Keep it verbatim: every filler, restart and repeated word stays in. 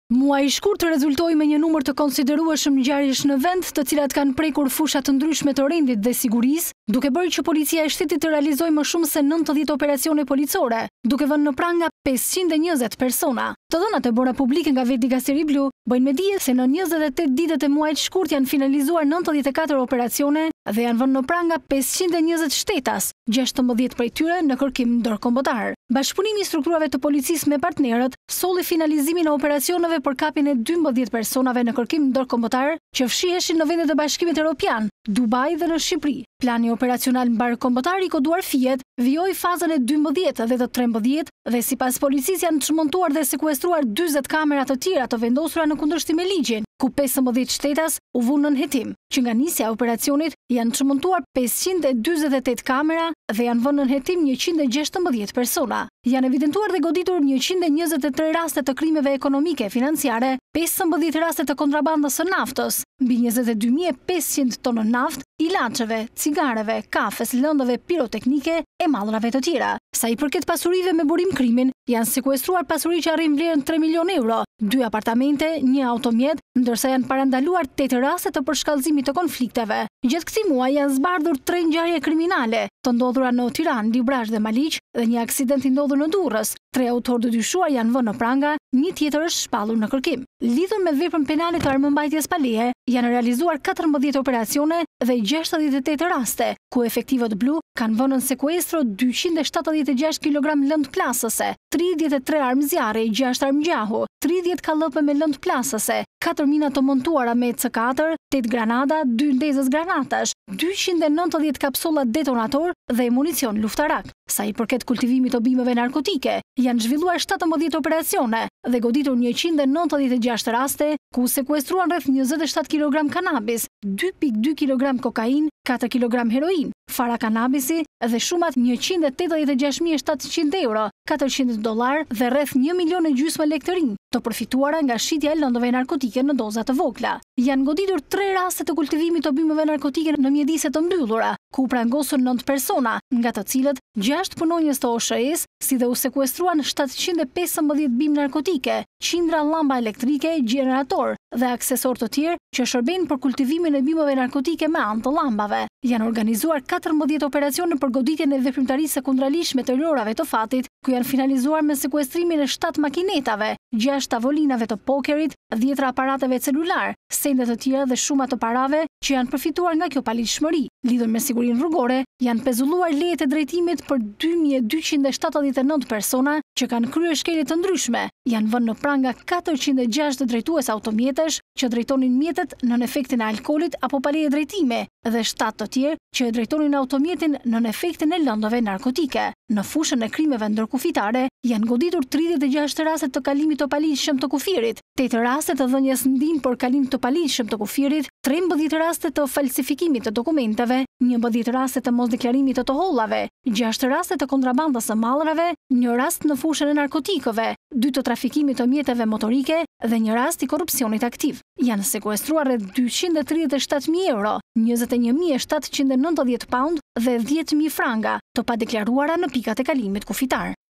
Muaji i shkurtër rezultoi me një numër të konsiderueshëm ngjarjesh në vend, të cilat kanë prekur fusha të ndryshme të rendit dhe sigurisë, duke bërë që policia e shtetit të realizojë më shumë se nëntëdhjetë operacione policore, duke vënë në pranga pesëqind e njëzet persona. Të dhënat e bëra publike nga vetë Dikasteri Blu bëjnë me dije se në njëzet e tetë ditët e muajit shkurt janë finalizuar nëntëdhjetë e katër operacione dhe janë vënë në pranga pesëqind e njëzet shtetas, gjashtëmbëdhjetë prej tyre në kërkim ndërkombëtar. Bashkëpunimi i strukturave të policisë me partnerët solli finalizimin e operacioneve për kapjen e dymbëdhjetë personave në kërkim ndërkombëtar që fshiheshin në vendet e Bashkimit Evropian, Dubai dhe në Shqipëri. Plani operacional mbarkombëtar i koduar Fijet vijoi fazën e dymbëdhjetë dhe të trembëdhjetë dhe sipas policisë janë çmontuar dhe sekuestruar dyzet kamera të tjera të vendosura në kundërshtim me ligjin, ku pesëmbëdhjetë shtetas u vunë në hetim, që nga nisja e operacionit janë çmontuar pesëqind e dyzet e tetë kamera dhe janë vënë në hetim njëqind e gjashtëmbëdhjetë persona. Janë evidentuar dhe goditur njëqind e njëzet e tre raste të krimeve ekonomike e financiare, pesëmbëdhjetë raste të kontrabandës së naftës, mbi njëzet e dy mijë e pesëqind tonë naftë, ilaçeve, cigareve, kafes, lëndëve piroteknike e mallrave të tjera. Sa i përket pasurive me burim krimin, janë sekuestruar pasuri që arrin vlerën tre milion euro, dy apartamente, një automjet, ndërsa janë parandaluar tetë raste të përshkallëzimit të konflikteve. Gjatë këtij muaji janë zbardhur tre ngjarje kriminale, të ndodhura në Tiranë, Librazh dhe Maliq, dhe një aksident i ndodhur në Durrës. Tre autorë të dyshuar janë vënë në pranga, një tjetër është shpallur në kërkim. Lidhur me veprën penale të armëmbajtjes pa leje, janë realizuar katërmbëdhjetë operacione dhe gjashtëdhjetë e tetë raste, ku efektivët blu kanë vënë në sekuestro dyqind e shtatëdhjetë e gjashtë kilogram lëndë plasëse, tridhjetë e tre armë zjarri, gjashtë armë gjahu, tridhjetë kallëpe me lëndë plasëse, katër mina të montuara me C katër, tetë granada, dy ndezës granatash, dyqind e nëntëdhjetë kapsulla detonator dhe municion luftarak. Sa i përket kultivimit të bimëve narkotike, janë zhvilluar shtatëmbëdhjetë operacione dhe goditur njëqind e nëntëdhjetë e gjashtë raste, ku sekuestruan rreth njëzet e shtatë kilogram kanabis, dy pikë dy kilogram kokain, katër kilogram heroin, fara kanabisi dhe shumat njëqind e tetëdhjetë e gjashtë mijë e shtatëqind euro, katërqind dollar dhe rreth një milion e gjysmë lekë të rinj, të përfituara nga shitja e lëndëve narkotike në doza të vogla. Janë goditur tre raste të kultivimit të bimëve narkotike në mjedise të mbyllura, ku prangosën nëntë persona, nga të cilët gjashtë punonjës të O S H-s, si dhe u sekuestruan shtatëqind e pesëmbëdhjetë bimë narkotike, qindra llamba elektrike, gjenerator dhe aksesor të tjerë që shërbejnë për kultivimin e bimëve narkotike me anë të llambave. Janë organizuar katërmbëdhjetë operacione për goditjen e veprimtarisë së kundralishme të lorave të fatit, ku janë finalizuar me sekuestrimin e shtatë makinetave, gjashtë tavolinave të pokerit, dhjetra aparateve celular, sende të tjera dhe shumë të parave që janë përfituar nga kjo paligjshmëri. Lidhur me sigurinë rrugore, janë pezulluar lejet e drejtimit për dy mijë e dyqind e shtatëdhjetë e nëntë persona që kanë kryer shkelje të ndryshme. Janë vënë në pranga katërqind e gjashtë drejtues automjetesh që drejtonin mjetet nën efektin e alkoolit apo pa leje drejtime dhe shtatë të tjerë që e drejtonin automjetin nën efektin e lëndëve narkotike. Në fushën e krimeve ndërkufitare janë goditur tridhjetë e gjashtë raste të kalimit të paligjshëm të kufirit, tetë raste të dhënies ndihmë për kalim të paligjshëm të kufirit, trembëdhjetë raste të falsifikimit të dokumenteve, njëmbëdhjetë raste të mosdeklarimit të të hollave, gjashtë raste të kontrabandës së mallrave, një rast në fushën e narkotikëve, dy të trafikimit të mjeteve motorike dhe një rast i korrupsionit aktiv. Janë sekuestruar rreth dyqind e tridhjetë e shtatë mijë euro, njëzet e një mijë e shtatëqind e nëntëdhjetë pound dhe dhjetë mijë franga, të padeklaruara në pikat e kalimit kufitar.